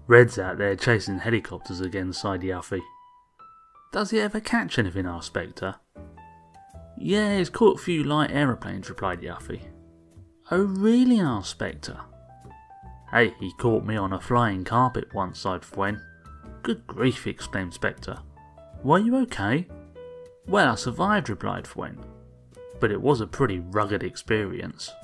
Red's out there chasing helicopters again, sighed Yuffie. Does he ever catch anything, asked Spectre. Yeah, he's caught a few light aeroplanes, replied Yuffie. Oh really, asked Spectre. Hey, he caught me on a flying carpet once, sighed Fuen. Good grief, exclaimed Spectre. Were you okay? Well, I survived, replied Fuen. But it was a pretty rugged experience.